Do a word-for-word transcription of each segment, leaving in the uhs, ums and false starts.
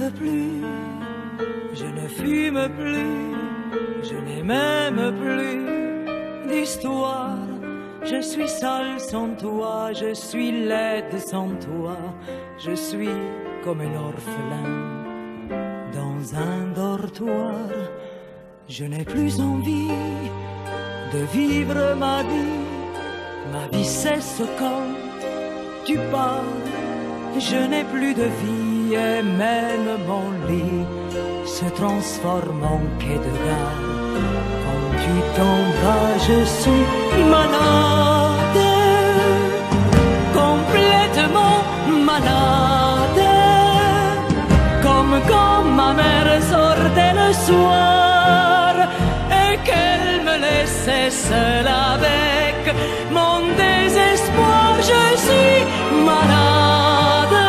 regarde plus, je ne fume plus, je n'ai même plus d'histoire. Je suis seule sans toi, je suis laide sans toi, je suis comme un orphelin dans un dortoir. Je n'ai plus envie de vivre ma vie, ma vie cesse quand tu pars. Je n'ai plus de vie et même mon lit se transforme en quai de gare. Quand tu t'en vas, je suis malade, complètement malade, comme quand ma mère sortait le soir et qu'elle me laissait seule avec mon désespoir. Je suis malade,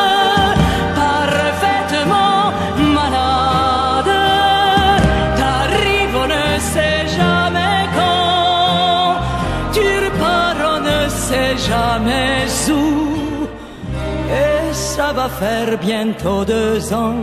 parfaitement malade. T'arrives, on ne sait jamais quand, tu repars, on ne sait jamais où. Et ça va faire bientôt deux ans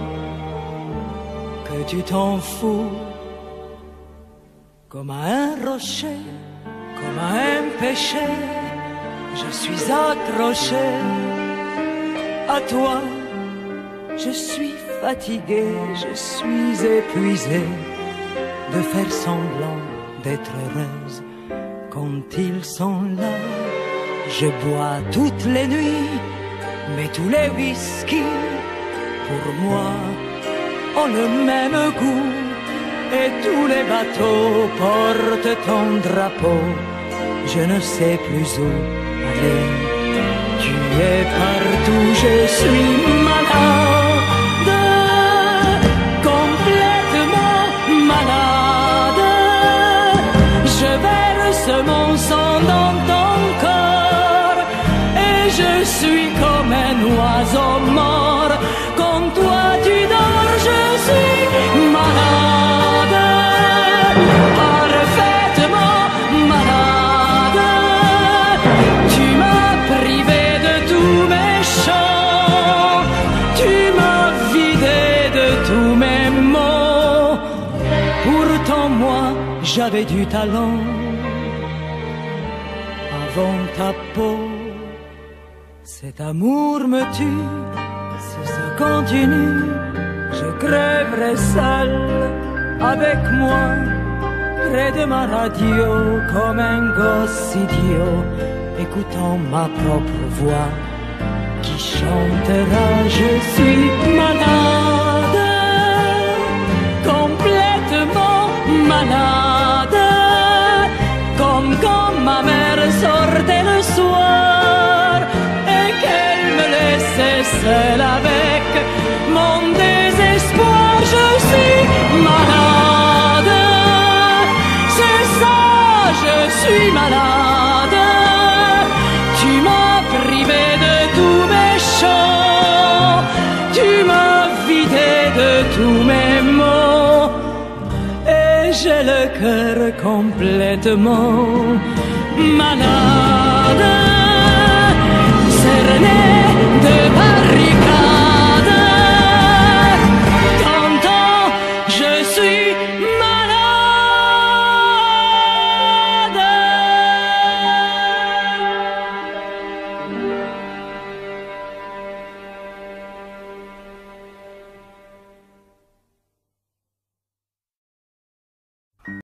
que tu t'en fous, comme à un rocher, comme à un péché. Je suis accroché à toi, je suis fatigué, je suis épuisé de faire semblant d'être heureuse quand ils sont là. Je bois toutes les nuits, mais tous les whisky pour moi ont le même goût. Et tous les bateaux portent ton drapeau, je ne sais plus où aller. Tu es partout, je suis malade, complètement malade. Je verse mon sang dans ton corps et je suis comme un oiseau mort. Quand toi tu dors, je suis malade, parfaitement malade. Tu m'as privé de tous mes chants, tu m'as vidé de tous mes mots. Pourtant moi j'avais du talent avant ta peau. Cet amour me tue, si ça continue, je crèverai seul avec moi, près de ma radio, comme un gosse idiot, écoutant ma propre voix qui chantera. Je suis malade, complètement malade, comme quand ma mère sortait le soir et qu'elle me laissait seule avec mon désespoir. Je suis malade, c'est ça, je suis malade. Tu m'as privé de tous mes chants, tu m'as vidé de tous mes mots, et j'ai le cœur complètement malade, cerné de barricades.